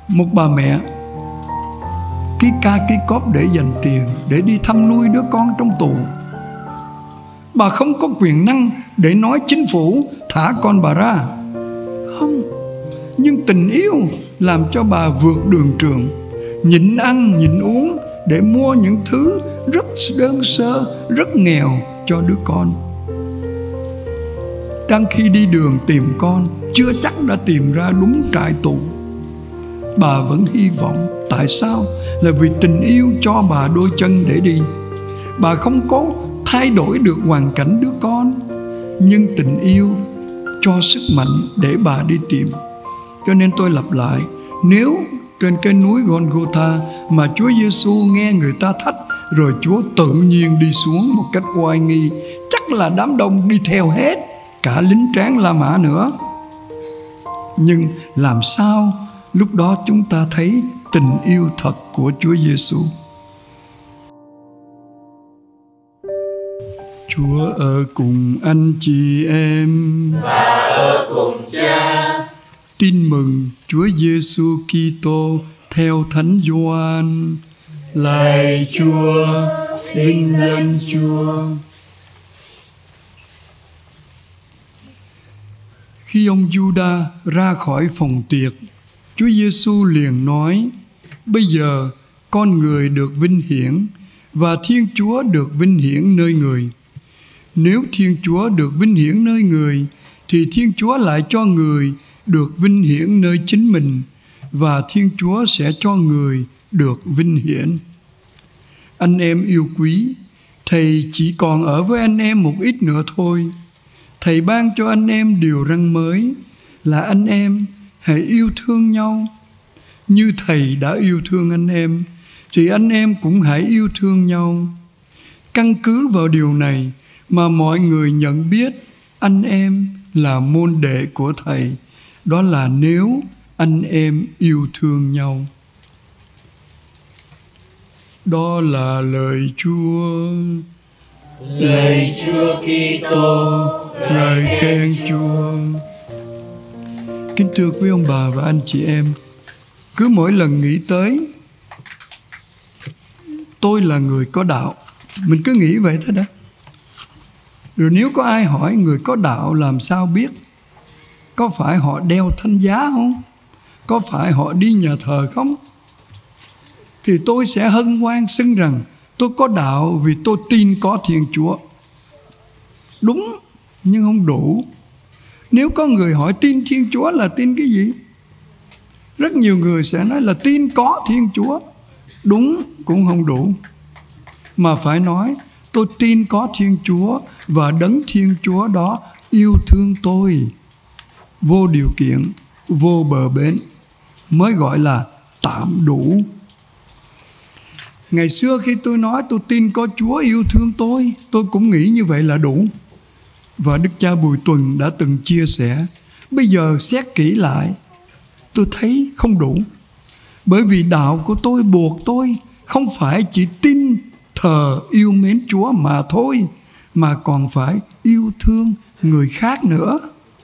Một bà mẹ ký ca ký cóp để dành tiền để đi thăm nuôi đứa con trong tù. Bà không có quyền năng để nói chính phủ thả con bà ra, không. Nhưng tình yêu làm cho bà vượt đường trường, nhịn ăn nhịn uống để mua những thứ rất đơn sơ, rất nghèo cho đứa con. Đang khi đi đường tìm con, chưa chắc đã tìm ra đúng trại tù, bà vẫn hy vọng. Tại sao? Là vì tình yêu cho bà đôi chân để đi. Bà không có thay đổi được hoàn cảnh đứa con, nhưng tình yêu cho sức mạnh để bà đi tìm. Cho nên tôi lặp lại, nếu trên cái núi Golgotha mà Chúa Giêsu nghe người ta thách, rồi Chúa tự nhiên đi xuống một cách oai nghi, chắc là đám đông đi theo hết, cả lính tráng La Mã nữa. Nhưng làm sao lúc đó chúng ta thấy tình yêu thật của Chúa Giêsu? Chúa ở cùng anh chị em và ở cùng Cha. Tin mừng Chúa Giêsu Kitô theo Thánh Gioan. Lạy Chúa, vinh danh Chúa. Khi ông Giuđa ra khỏi phòng tiệc, Chúa Giêsu liền nói: bây giờ con người được vinh hiển và Thiên Chúa được vinh hiển nơi người. Nếu Thiên Chúa được vinh hiển nơi người, thì Thiên Chúa lại cho người được vinh hiển nơi chính mình, và Thiên Chúa sẽ cho người được vinh hiển. Anh em yêu quý, Thầy chỉ còn ở với anh em một ít nữa thôi. Thầy ban cho anh em điều răn mới là anh em hãy yêu thương nhau. Như Thầy đã yêu thương anh em, thì anh em cũng hãy yêu thương nhau. Căn cứ vào điều này mà mọi người nhận biết anh em là môn đệ của Thầy. Đó là nếu anh em yêu thương nhau. Đó là lời Chúa. Lạy Chúa Kitô, Ngợi khen Chúa. Kính thưa quý ông bà và anh chị em, cứ mỗi lần nghĩ tới tôi là người có đạo, mình cứ nghĩ vậy thôi đó. Rồi nếu có ai hỏi người có đạo làm sao biết? Có phải họ đeo thánh giá không? Có phải họ đi nhà thờ không? Thì tôi sẽ hân hoan xưng rằng tôi có đạo vì tôi tin có Thiên Chúa. Đúng, nhưng không đủ. Nếu có người hỏi tin Thiên Chúa là tin cái gì? Rất nhiều người sẽ nói là tin có Thiên Chúa. Đúng, cũng không đủ. Mà phải nói tôi tin có Thiên Chúa và đấng Thiên Chúa đó yêu thương tôi vô điều kiện, vô bờ bến, mới gọi là tạm đủ. Ngày xưa khi tôi nói tôi tin có Chúa yêu thương tôi cũng nghĩ như vậy là đủ. Và Đức Cha Bùi Tuần đã từng chia sẻ, bây giờ xét kỹ lại, tôi thấy không đủ. Bởi vì đạo của tôi buộc tôi không phải chỉ tin thờ yêu mến Chúa mà thôi, mà còn phải yêu thương người khác nữa.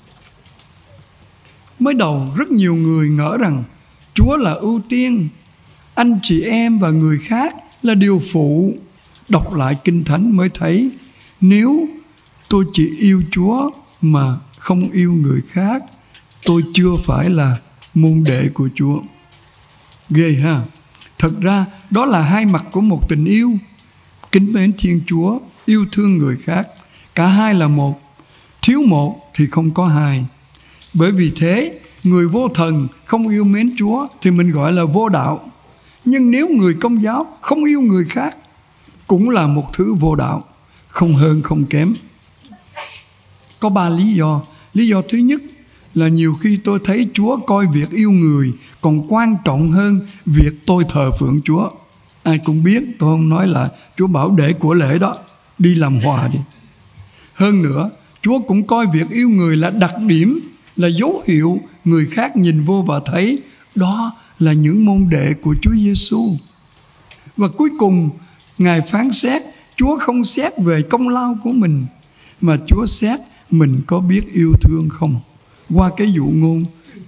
Mới đầu rất nhiều người ngỡ rằng Chúa là ưu tiên, anh chị em và người khác là điều phụ. Đọc lại Kinh Thánh mới thấy, nếu tôi chỉ yêu Chúa mà không yêu người khác, tôi chưa phải là môn đệ của Chúa. Ghê ha. Thật ra đó là hai mặt của một tình yêu. Kính mến Thiên Chúa, yêu thương người khác, cả hai là một. Thiếu một thì không có hai. Bởi vì thế, người vô thần không yêu mến Chúa thì mình gọi là vô đạo. Nhưng nếu người Công giáo không yêu người khác, cũng là một thứ vô đạo, không hơn không kém. Có 3 lý do. Lý do thứ nhất là nhiều khi tôi thấy Chúa coi việc yêu người còn quan trọng hơn việc tôi thờ phượng Chúa. Ai cũng biết, tôi không nói là Chúa bảo để của lễ đó, đi làm hòa đi. Hơn nữa, Chúa cũng coi việc yêu người là đặc điểm, là dấu hiệu người khác nhìn vô và thấy đó là những môn đệ của Chúa Giêsu. Và cuối cùng, Ngài phán xét, Chúa không xét về công lao của mình, mà Chúa xét mình có biết yêu thương không. Qua cái dụ ngôn,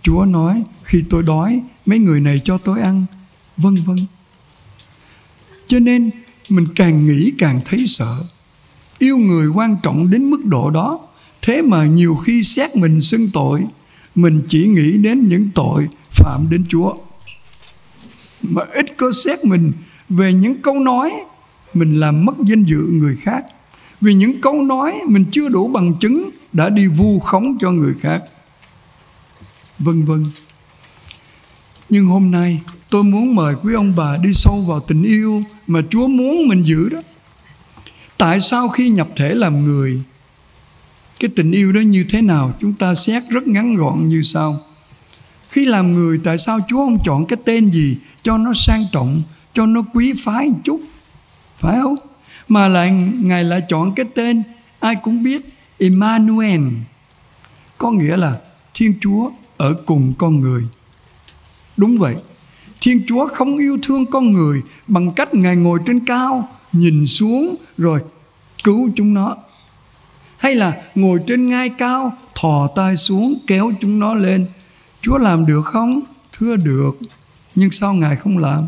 Chúa nói khi tôi đói, mấy người này cho tôi ăn, vân vân. Cho nên mình càng nghĩ càng thấy sợ. Yêu người quan trọng đến mức độ đó. Thế mà nhiều khi xét mình xưng tội, mình chỉ nghĩ đến những tội phạm đến Chúa, mà ít có xét mình về những câu nói mình làm mất danh dự người khác, vì những câu nói mình chưa đủ bằng chứng đã đi vu khống cho người khác, vân vân. Nhưng hôm nay tôi muốn mời quý ông bà đi sâu vào tình yêu mà Chúa muốn mình giữ đó. Tại sao khi nhập thể làm người, cái tình yêu đó như thế nào? Chúng ta xét rất ngắn gọn như sau. Khi làm người, tại sao Chúa không chọn cái tên gì cho nó sang trọng, cho nó quý phái một chút, phải không? Mà Ngài lại chọn cái tên ai cũng biết, Emmanuel, có nghĩa là Thiên Chúa ở cùng con người. Đúng vậy, Thiên Chúa không yêu thương con người bằng cách Ngài ngồi trên cao, nhìn xuống rồi cứu chúng nó, hay là ngồi trên ngai cao, thò tay xuống kéo chúng nó lên. Chúa làm được không? Thưa được. Nhưng sao Ngài không làm?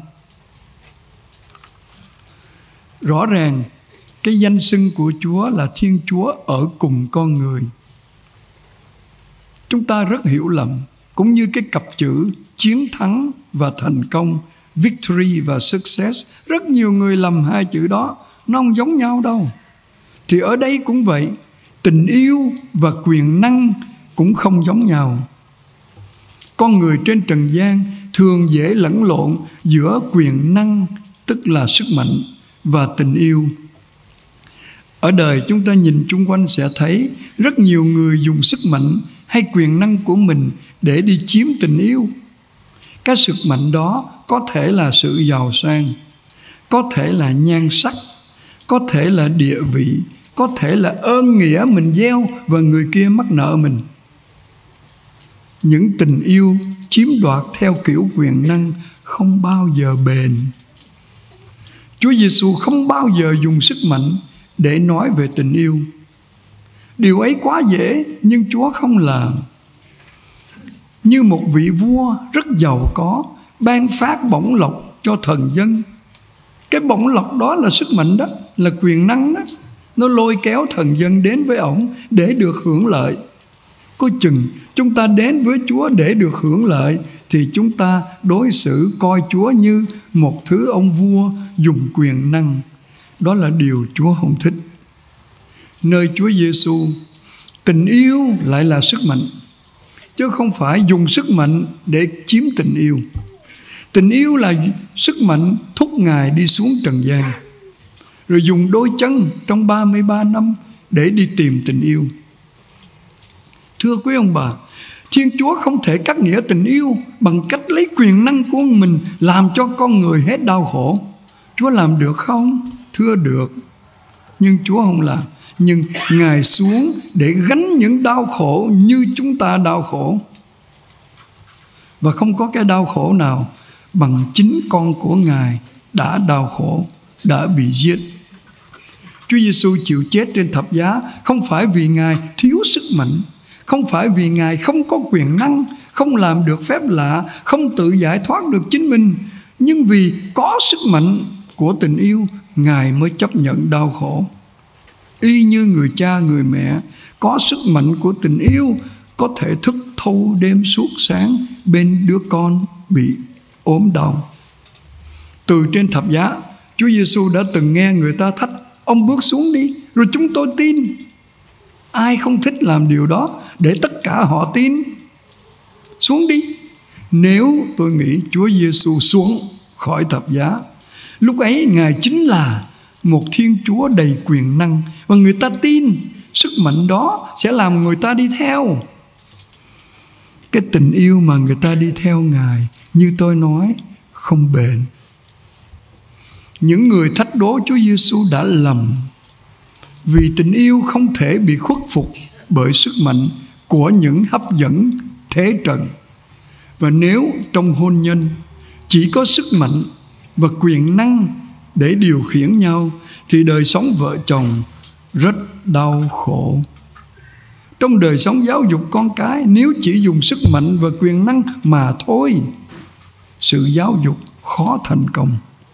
Rõ ràng cái danh xưng của Chúa là Thiên Chúa ở cùng con người. Chúng ta rất hiểu lầm, cũng như cái cặp chữ chiến thắng và thành công, victory và success. Rất nhiều người lầm hai chữ đó, nó không giống nhau đâu. Thì ở đây cũng vậy, tình yêu và quyền năng cũng không giống nhau. Con người trên trần gian thường dễ lẫn lộn giữa quyền năng, tức là sức mạnh, và tình yêu. Ở đời chúng ta nhìn chung quanh sẽ thấy rất nhiều người dùng sức mạnh hay quyền năng của mình để đi chiếm tình yêu. Cái sức mạnh đó có thể là sự giàu sang, có thể là nhan sắc, có thể là địa vị, có thể là ơn nghĩa mình gieo và người kia mắc nợ mình. Những tình yêu chiếm đoạt theo kiểu quyền năng không bao giờ bền. Chúa Giêsu không bao giờ dùng sức mạnh để nói về tình yêu. Điều ấy quá dễ, nhưng Chúa không làm. Như một vị vua rất giàu có ban phát bổng lộc cho thần dân. Cái bổng lộc đó là sức mạnh đó, là quyền năng đó. Nó lôi kéo thần dân đến với ổng để được hưởng lợi. Có chừng chúng ta đến với Chúa để được hưởng lợi thì chúng ta đối xử coi Chúa như một thứ ông vua dùng quyền năng. Đó là điều Chúa không thích. Nơi Chúa Giêsu, tình yêu lại là sức mạnh, chứ không phải dùng sức mạnh để chiếm tình yêu. Tình yêu là sức mạnh thúc Ngài đi xuống trần gian, rồi dùng đôi chân trong 33 năm để đi tìm tình yêu. Thưa quý ông bà, Thiên Chúa không thể cắt nghĩa tình yêu bằng cách lấy quyền năng của mình làm cho con người hết đau khổ. Chúa làm được không? Thưa được. Nhưng Chúa không làm. Nhưng Ngài xuống để gánh những đau khổ như chúng ta đau khổ. Và không có cái đau khổ nào bằng chính con của Ngài đã đau khổ, đã bị giết. Chúa Giêsu chịu chết trên thập giá không phải vì Ngài thiếu sức mạnh, không phải vì Ngài không có quyền năng, không làm được phép lạ, không tự giải thoát được chính mình, nhưng vì có sức mạnh của tình yêu, Ngài mới chấp nhận đau khổ. Y như người cha, người mẹ có sức mạnh của tình yêu có thể thức thâu đêm suốt sáng bên đứa con bị ốm đau. Từ trên thập giá, Chúa Giêsu đã từng nghe người ta thách: ông bước xuống đi, rồi chúng tôi tin. Ai không thích làm điều đó để tất cả họ tin? Xuống đi. Nếu tôi nghĩ Chúa Giêsu xuống khỏi thập giá, lúc ấy Ngài chính là một Thiên Chúa đầy quyền năng, và người ta tin sức mạnh đó sẽ làm người ta đi theo. Cái tình yêu mà người ta đi theo Ngài, như tôi nói, không bền. Những người thách đố Chúa Giêsu đã lầm, vì tình yêu không thể bị khuất phục bởi sức mạnh của những hấp dẫn thế trần. Và nếu trong hôn nhân chỉ có sức mạnh và quyền năng để điều khiển nhau, thì đời sống vợ chồng rất đau khổ. trong đời sống giáo dục con cái nếu chỉ dùng sức mạnh và quyền năng mà thôi, sự giáo dục khó thành công.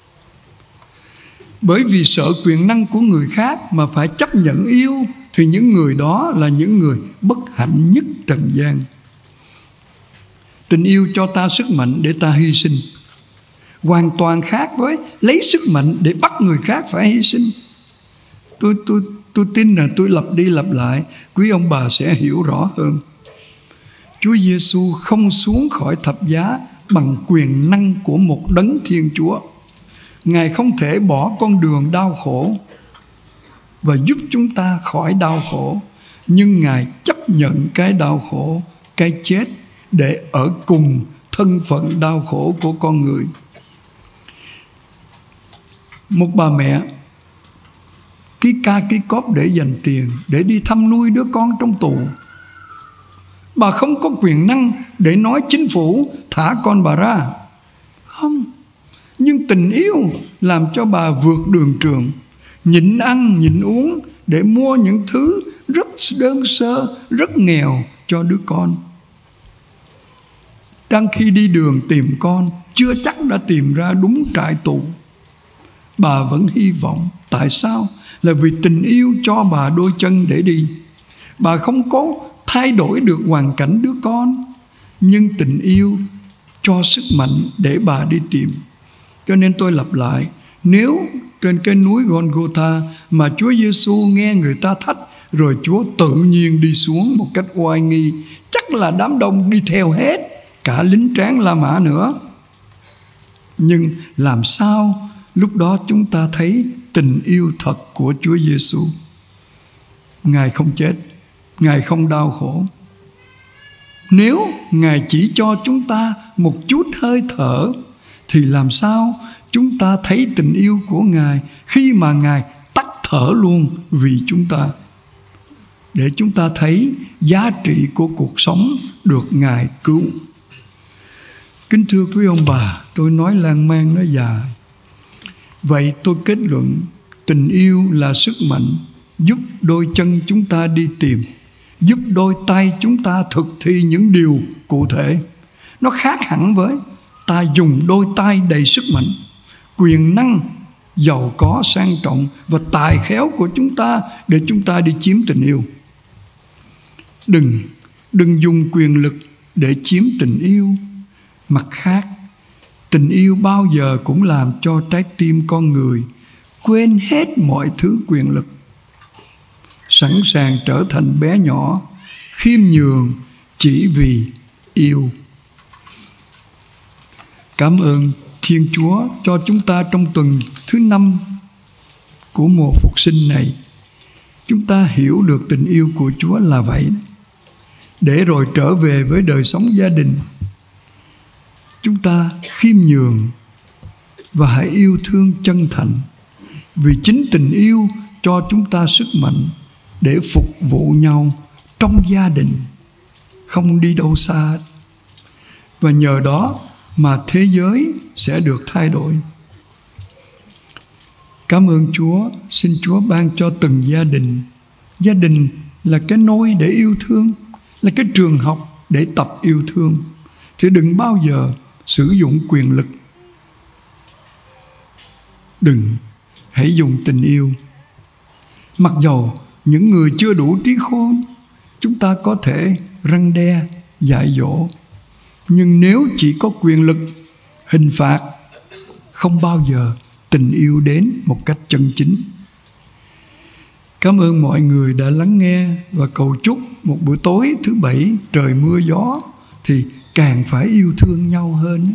Bởi vì sợ quyền năng của người khác mà phải chấp nhận yêu, thì những người đó là những người bất hạnh nhất trần gian. Tình yêu cho ta sức mạnh để ta hy sinh, hoàn toàn khác với lấy sức mạnh để bắt người khác phải hy sinh. Tôi tin là tôi lặp đi lặp lại, quý ông bà sẽ hiểu rõ hơn. Chúa Giêsu không xuống khỏi thập giá bằng quyền năng của một đấng Thiên Chúa. Ngài không thể bỏ con đường đau khổ và giúp chúng ta khỏi đau khổ, nhưng Ngài chấp nhận cái đau khổ, cái chết để ở cùng thân phận đau khổ của con người. Một bà mẹ ký cóp để dành tiền để đi thăm nuôi đứa con trong tù. Bà không có quyền năng để nói chính phủ thả con bà ra, không. Nhưng tình yêu làm cho bà vượt đường trường, nhịn ăn nhịn uống để mua những thứ rất đơn sơ, rất nghèo cho đứa con. Đang khi đi đường tìm con, chưa chắc đã tìm ra đúng trại tù, bà vẫn hy vọng. Tại sao? Là vì tình yêu cho bà đôi chân để đi. Bà không có thay đổi được hoàn cảnh đứa con, nhưng tình yêu cho sức mạnh để bà đi tìm. Cho nên tôi lặp lại, nếu trên cái núi Golgotha mà Chúa Giêsu nghe người ta thách, rồi Chúa tự nhiên đi xuống một cách oai nghi, chắc là đám đông đi theo hết, cả lính tráng La Mã nữa. Nhưng làm sao lúc đó chúng ta thấy tình yêu thật của Chúa Giêsu? Ngài không chết, Ngài không đau khổ. Nếu Ngài chỉ cho chúng ta một chút hơi thở, thì làm sao chúng ta thấy tình yêu của Ngài khi mà Ngài tắt thở luôn vì chúng ta, để chúng ta thấy giá trị của cuộc sống được Ngài cứu. Kính thưa quý ông bà, tôi nói lan man nói dài. Vậy tôi kết luận, tình yêu là sức mạnh giúp đôi chân chúng ta đi tìm, giúp đôi tay chúng ta thực thi những điều cụ thể. Nó khác hẳn với ta dùng đôi tay đầy sức mạnh, quyền năng, giàu có, sang trọng và tài khéo của chúng ta để chúng ta đi chiếm tình yêu. Đừng dùng quyền lực để chiếm tình yêu. Mặt khác, tình yêu bao giờ cũng làm cho trái tim con người quên hết mọi thứ quyền lực, sẵn sàng trở thành bé nhỏ, khiêm nhường chỉ vì yêu. Cảm ơn Thiên Chúa cho chúng ta trong tuần thứ 5 của mùa phục sinh này, chúng ta hiểu được tình yêu của Chúa là vậy. Để rồi trở về với đời sống gia đình, chúng ta khiêm nhường và hãy yêu thương chân thành, vì chính tình yêu cho chúng ta sức mạnh để phục vụ nhau trong gia đình, không đi đâu xa. Và nhờ đó mà thế giới sẽ được thay đổi. Cảm ơn Chúa, xin Chúa ban cho từng gia đình. Gia đình là cái nôi để yêu thương, là cái trường học để tập yêu thương. Thì đừng bao giờ sử dụng quyền lực. Hãy dùng tình yêu. Mặc dầu những người chưa đủ trí khôn, chúng ta có thể răn đe, dạy dỗ. Nhưng nếu chỉ có quyền lực, hình phạt, không bao giờ tình yêu đến một cách chân chính. Cảm ơn mọi người đã lắng nghe và cầu chúc một buổi tối thứ Bảy trời mưa gió thì càng phải yêu thương nhau hơn.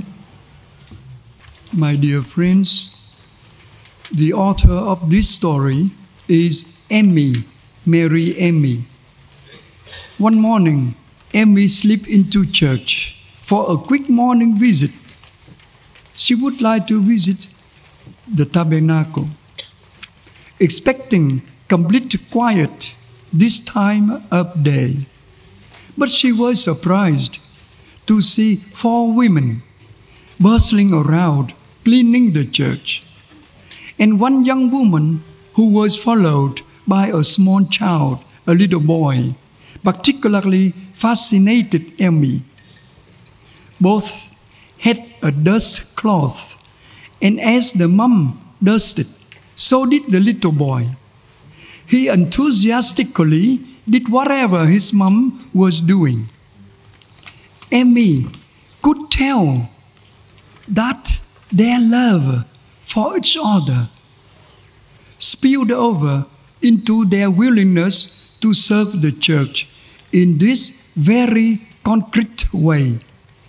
My dear friends, the author of this story is Emmy, Mary Emmy. One morning, Emmy slipped into church for a quick morning visit. She would like to visit the tabernacle, expecting complete quiet this time of day. But she was surprised to see 4 women bustling around, cleaning the church, and one young woman who was followed by a small child, a little boy, particularly fascinated Emmy. Both had a dust cloth, and as the mom dusted, so did the little boy. He enthusiastically did whatever his mom was doing. Emmy could tell that their love for each other spilled over into their willingness to serve the church in this very concrete way.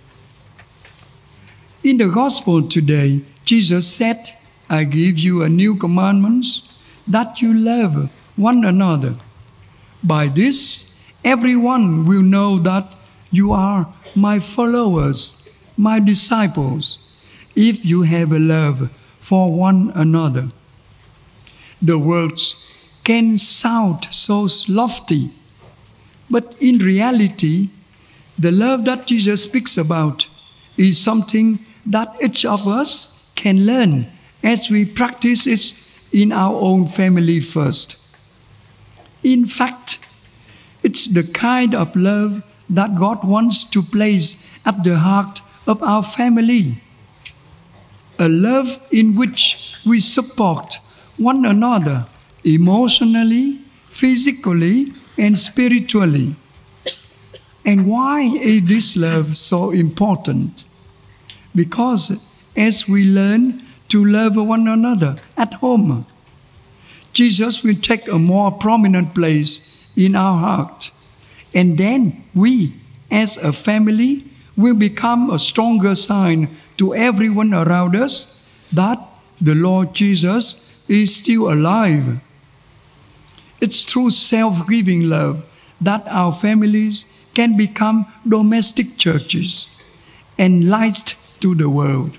In the gospel today, Jesus said, I give you a new commandment, that you love one another. By this, everyone will know that you are my followers, my disciples, if you have a love for one another. The words can sound so lofty, but in reality, the love that Jesus speaks about is something that each of us can learn as we practice it in our own family first. In fact, it's the kind of love that God wants to place at the heart of our family. A love in which we support one another emotionally, physically, and spiritually. And why is this love so important? Because as we learn to love one another at home, Jesus will take a more prominent place in our heart. And then we, as a family, will become a stronger sign to everyone around us that the Lord Jesus is still alive. It's through self-giving love that our families can become domestic churches and light to the world.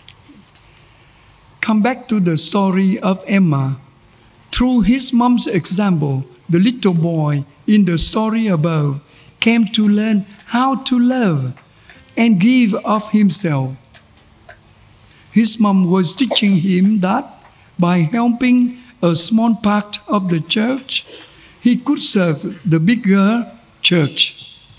Come back to the story of Emma. Through his mom's example, the little boy in the story above came to learn how to love and give of himself. His mom was teaching him that by helping a small part of the church, he could serve the bigger church.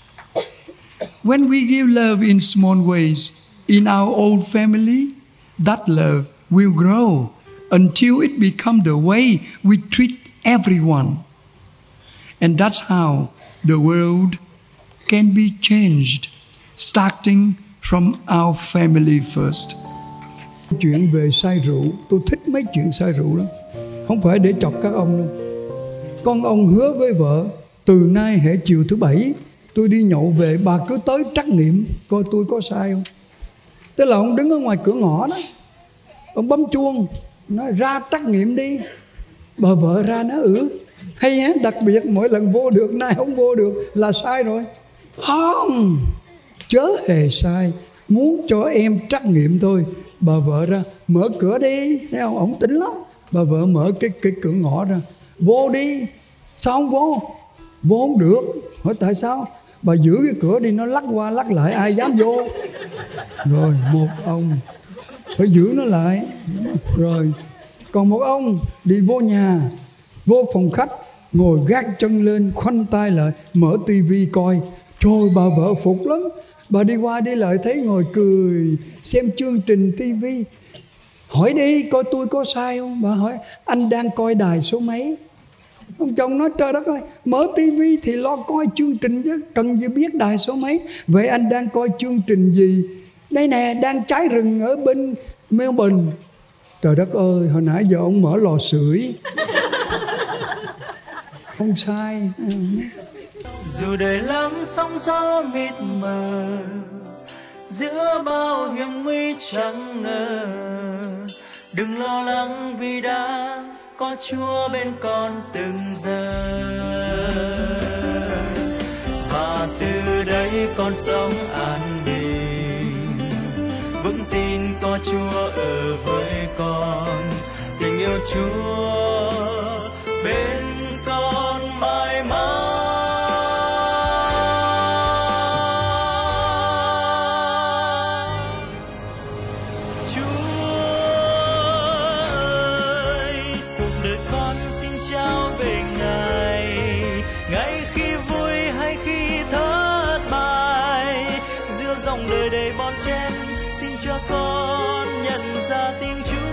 When we give love in small ways in our own family, that love will grow until it becomes the way we treat everyone. And that's how the world can be changed, starting from our family first. Chuyện về say rượu, tôi thích mấy chuyện say rượu lắm. Không phải để chọc các ông đâu. Con ông hứa với vợ, từ nay hễ chiều thứ bảy tôi đi nhậu về, bà cứ tới trắc nghiệm coi tôi có sai không. Tức là ông đứng ở ngoài cửa ngõ đó, ông bấm chuông, nói ra trắc nghiệm đi. Bà vợ ra nói hay á, đặc biệt mỗi lần vô được, nay không vô được là sai rồi. Không, chớ hề sai, muốn cho em trắc nghiệm thôi. Bà vợ ra, mở cửa đi, thấy không, ổng tính lắm. Bà vợ mở cái cửa ngõ ra, vô đi. Sao không vô? Vô không được. Hỏi tại sao? Bà giữ cái cửa đi, nó lắc qua lắc lại, ai dám vô. Rồi một ông phải giữ nó lại. Rồi còn một ông đi vô nhà, vô phòng khách, ngồi gác chân lên, khoanh tay lại, mở tivi coi. Trời, bà vợ phục lắm. Bà đi qua đi lại thấy ngồi cười, xem chương trình tivi. Hỏi đi, coi tôi có sai không? Bà hỏi, anh đang coi đài số mấy? Ông chồng nói, trời đất ơi, mở tivi thì lo coi chương trình chứ, cần gì biết đài số mấy. Vậy anh đang coi chương trình gì? Đây nè, đang cháy rừng ở bên Melbourne. Trời đất ơi, hồi nãy giờ ông mở lò sưởi. Không sai. Dù đời lắm sóng gió mịt mờ, giữa bao hiểm nguy chẳng ngờ, đừng lo lắng vì đã có Chúa bên con từng giờ. Và từ đây con sống an bình, vững tin có Chúa ở với con. Tình yêu Chúa bên con mãi mãi. ra tiếng Chúa